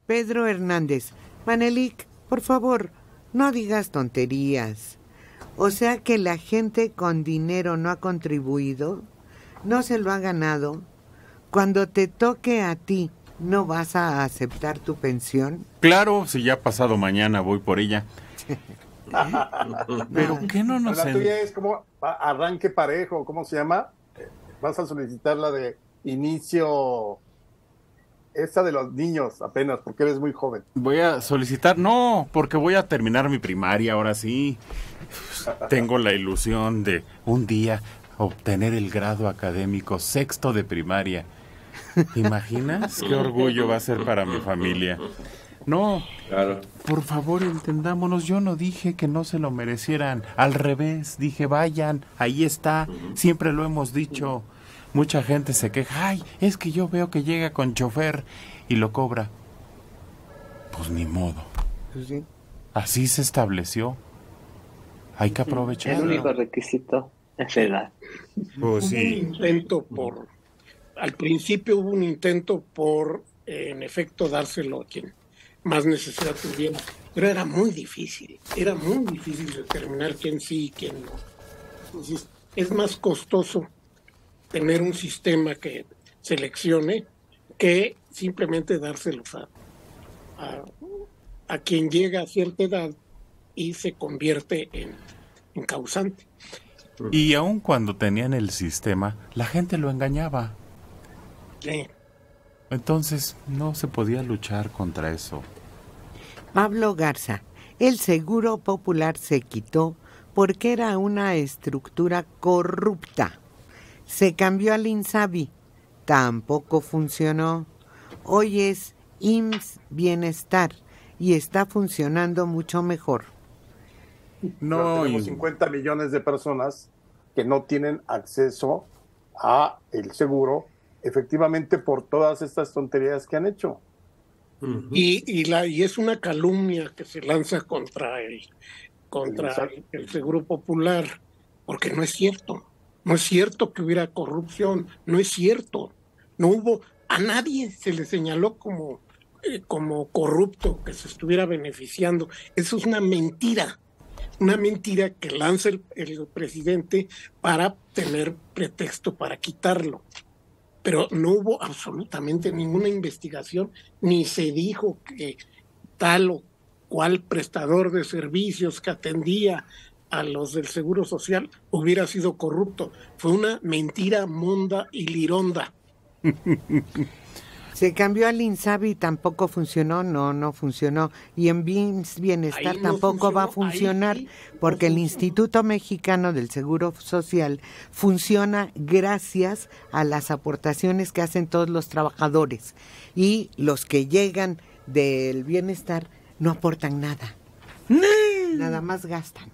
Pedro Hernández. Manelik, por favor, no digas tonterías. O sea que la gente con dinero no ha contribuido, no se lo ha ganado. Cuando te toque a ti, ¿no vas a aceptar tu pensión? Claro, si ya pasado mañana voy por ella. Pero ¿qué no nos... La tuya es como arranque parejo, ¿cómo se llama? Vas a solicitar la de inicio, esa de los niños apenas, porque eres muy joven. Voy a solicitar, no, porque voy a terminar mi primaria, ahora sí. Tengo la ilusión de un día obtener el grado académico 6º de primaria. ¿Te imaginas qué orgullo va a ser para mi familia? No, claro. Por favor, entendámonos, yo no dije que no se lo merecieran, al revés, dije vayan, ahí está, siempre lo hemos dicho. Mucha gente se queja, ay, es que yo veo que llega con chofer y lo cobra. Pues ni modo. Sí. Así se estableció. Hay que aprovecharlo. El único requisito es edad. Pues sí. Hubo un intento al principio hubo un intento por, en efecto, dárselo a quien más necesidad tuviera, pero era muy difícil determinar quién sí y quién no. Entonces, es más costoso tener un sistema que seleccione que simplemente dárselos a quien llega a cierta edad y se convierte en causante. Y aun cuando tenían el sistema, la gente lo engañaba. Sí. Entonces no se podía luchar contra eso. Pablo Garza, el Seguro Popular se quitó porque era una estructura corrupta. Se cambió al INSABI, tampoco funcionó. Hoy es IMSS Bienestar y está funcionando mucho mejor. No, tenemos 50 millones de personas que no tienen acceso a el seguro, efectivamente por todas estas tonterías que han hecho. Y es una calumnia que se lanza contra el Seguro Popular, porque no es cierto. No es cierto que hubiera corrupción, no es cierto. No hubo, a nadie se le señaló como corrupto, que se estuviera beneficiando. Eso es una mentira que lanza el presidente para tener pretexto para quitarlo. Pero no hubo absolutamente ninguna investigación, ni se dijo que tal o cual prestador de servicios que atendía a los del Seguro Social hubiera sido corrupto. Fue una mentira monda y lironda. Se cambió al INSABI y tampoco funcionó, no funcionó. Y en Bienestar tampoco va a funcionar, porque el Instituto Mexicano del Seguro Social funciona gracias a las aportaciones que hacen todos los trabajadores. Y los que llegan del Bienestar no aportan nada. Nada más gastan.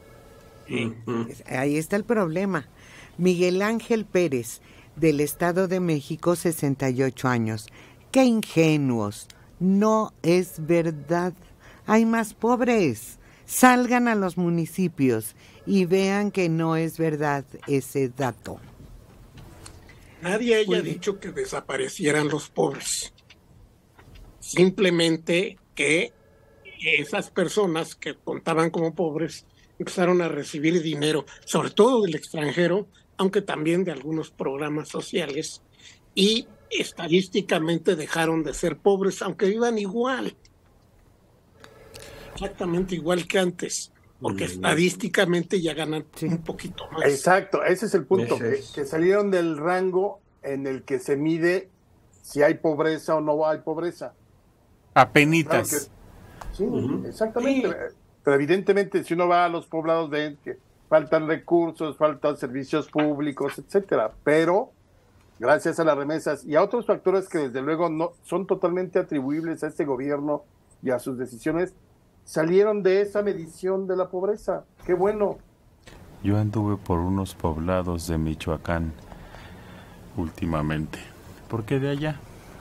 Ahí está el problema. Miguel Ángel Pérez, del Estado de México, 68 años. ¡Qué ingenuos! No es verdad. Hay más pobres. Salgan a los municipios y vean que no es verdad ese dato. Nadie haya dicho que desaparecieran los pobres. Simplemente que esas personas que contaban como pobres empezaron a recibir dinero, sobre todo del extranjero, aunque también de algunos programas sociales, y estadísticamente dejaron de ser pobres, aunque vivan igual, exactamente igual que antes, porque estadísticamente ya ganan un poquito más. Exacto, ese es el punto, que salieron del rango en el que se mide si hay pobreza o no hay pobreza. Apenitas. Claro que, sí, exactamente. Sí. Pero evidentemente si uno va a los poblados ven que faltan recursos, faltan servicios públicos, etcétera, pero gracias a las remesas y a otros factores que desde luego no son totalmente atribuibles a este gobierno y a sus decisiones, salieron de esa medición de la pobreza. ¡Qué bueno! Yo anduve por unos poblados de Michoacán últimamente, porque de allá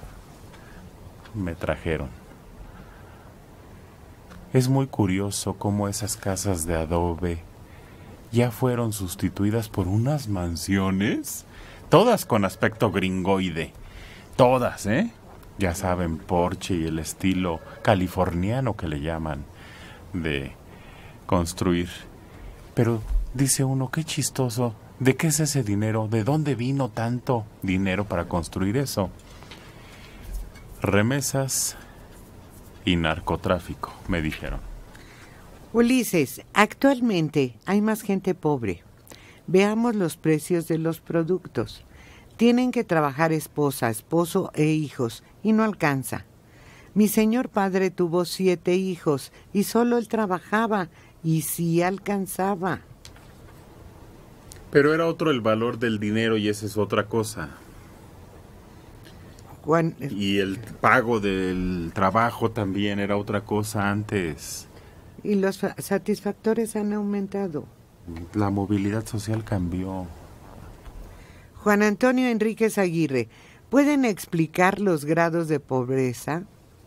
me trajeron. Es muy curioso cómo esas casas de adobe ya fueron sustituidas por unas mansiones, todas con aspecto gringoide, todas, Ya saben, Porsche y el estilo californiano que le llaman de construir. Pero dice uno, qué chistoso, ¿de qué es ese dinero? ¿De dónde vino tanto dinero para construir eso? Remesas y narcotráfico, me dijeron. Ulises, actualmente hay más gente pobre. Veamos los precios de los productos. Tienen que trabajar esposa, esposo e hijos, y no alcanza. Mi señor padre tuvo 7 hijos, y solo él trabajaba, y sí alcanzaba. Pero era otro el valor del dinero, y esa es otra cosa. Y el pago del trabajo también era otra cosa antes. Y los satisfactores han aumentado. La movilidad social cambió. Juan Antonio Enríquez Aguirre, ¿pueden explicar los grados de pobreza?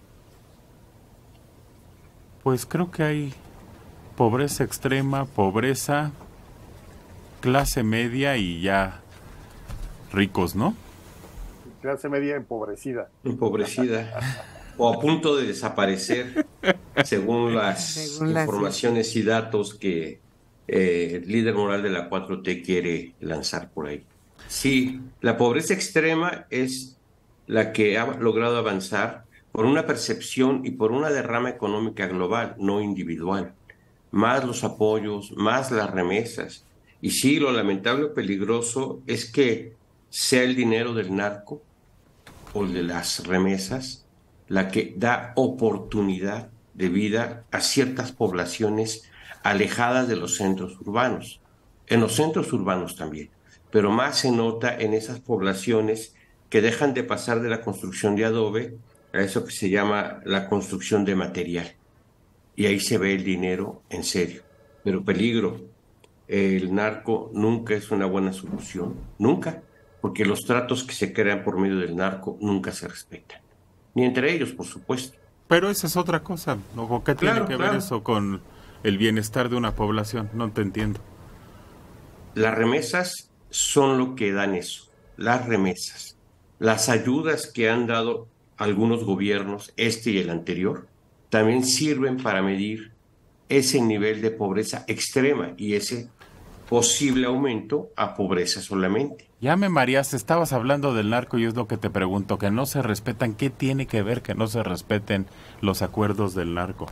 Pues creo que hay pobreza extrema, pobreza, clase media y ya ricos, ¿no? Clase media empobrecida. Empobrecida. O a punto de desaparecer, según las informaciones y datos que el líder moral de la 4T quiere lanzar por ahí. Sí, la pobreza extrema es la que ha logrado avanzar por una percepción y por una derrama económica global, no individual. Más los apoyos, más las remesas. Y sí, lo lamentable o peligroso es que sea el dinero del narco o de las remesas la que da oportunidad de vida a ciertas poblaciones alejadas de los centros urbanos. En los centros urbanos también, pero más se nota en esas poblaciones que dejan de pasar de la construcción de adobe a eso que se llama la construcción de material. Y ahí se ve el dinero en serio. Pero peligro, el narco nunca es una buena solución, nunca, porque los tratos que se crean por medio del narco nunca se respetan. Ni entre ellos, por supuesto. Pero esa es otra cosa, ¿no? ¿Qué tiene que ver eso con el bienestar de una población? No te entiendo. Las remesas son lo que dan eso, las remesas. Las ayudas que han dado algunos gobiernos, este y el anterior, también sirven para medir ese nivel de pobreza extrema y ese posible aumento a pobreza solamente. Ya me mareaste, estabas hablando del narco y es lo que te pregunto, que no se respetan. ¿Qué tiene que ver que no se respeten los acuerdos del narco?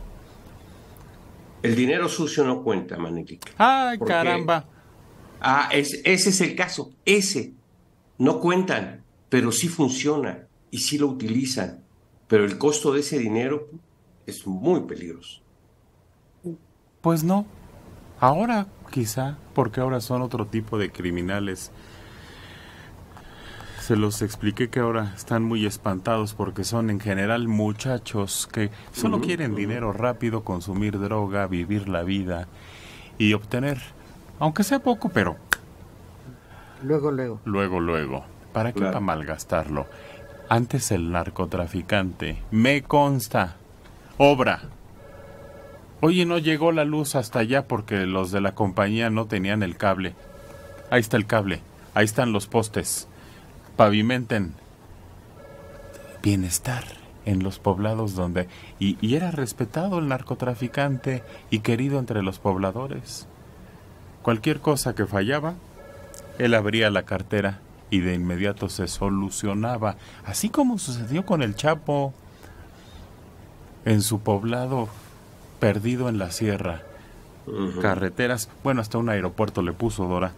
El dinero sucio no cuenta, Manelik. ¡Ay, caramba! Ese es el caso, ese. No cuentan, pero sí funciona y sí lo utilizan. Pero el costo de ese dinero es muy peligroso. Pues no. Ahora, quizá, porque ahora son otro tipo de criminales. Se los expliqué que ahora están muy espantados porque son en general muchachos que solo quieren dinero rápido, consumir droga, vivir la vida y obtener, aunque sea poco, pero... Luego. ¿Para qué para malgastarlo? Antes el narcotraficante, me consta, obra. Oye, no llegó la luz hasta allá porque los de la compañía no tenían el cable. Ahí está el cable, ahí están los postes. Pavimenten. Bienestar en los poblados donde... Y era respetado el narcotraficante y querido entre los pobladores. Cualquier cosa que fallaba, él abría la cartera y de inmediato se solucionaba. Así como sucedió con el Chapo en su poblado perdido en la sierra. Carreteras, bueno, hasta un aeropuerto le puso, Dora.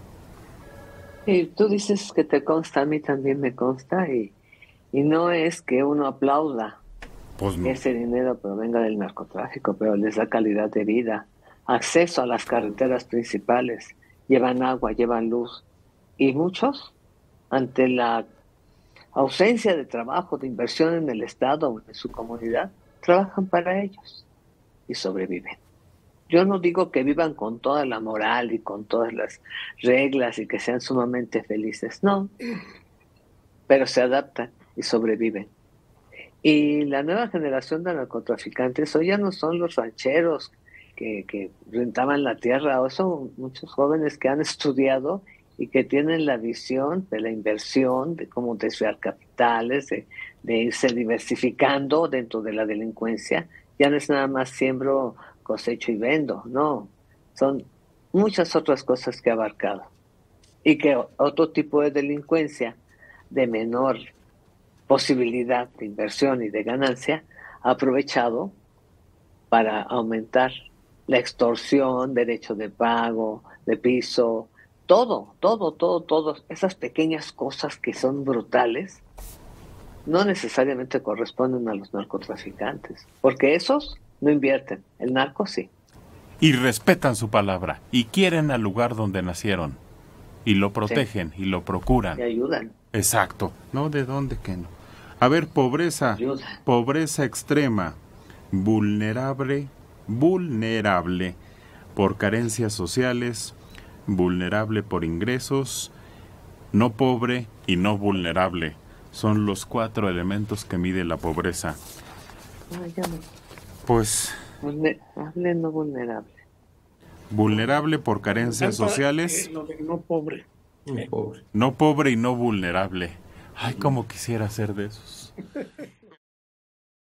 Y tú dices que te consta, a mí también me consta, y no es que uno aplauda pues no. Ese dinero provenga del narcotráfico, pero les da calidad de vida, acceso a las carreteras principales, llevan agua, llevan luz, y muchos, ante la ausencia de trabajo, de inversión en el Estado o en su comunidad, trabajan para ellos y sobreviven. Yo no digo que vivan con toda la moral y con todas las reglas y que sean sumamente felices, no, pero se adaptan y sobreviven. Y la nueva generación de narcotraficantes hoy ya no son los rancheros que rentaban la tierra, o son muchos jóvenes que han estudiado y que tienen la visión de la inversión, de cómo desviar capitales, de de irse diversificando dentro de la delincuencia. Ya no es nada más siembro, cosecho y vendo, no. Son muchas otras cosas que ha abarcado. Y que otro tipo de delincuencia de menor posibilidad de inversión y de ganancia ha aprovechado para aumentar la extorsión, derecho de pago, de piso, todo, esas pequeñas cosas que son brutales, no necesariamente corresponden a los narcotraficantes, porque esos no invierten, el narco sí. Y respetan su palabra, y quieren al lugar donde nacieron, y lo protegen, y lo procuran. Y ayudan. Exacto. No, ¿de dónde que no? A ver, pobreza, pobreza extrema, vulnerable por carencias sociales, vulnerable por ingresos, no pobre y no vulnerable. Son los 4 elementos que mide la pobreza. Pues... Vulnerable, no vulnerable. Vulnerable por carencias sociales. Lo de no pobre. No pobre y no vulnerable. Ay, como quisiera ser de esos.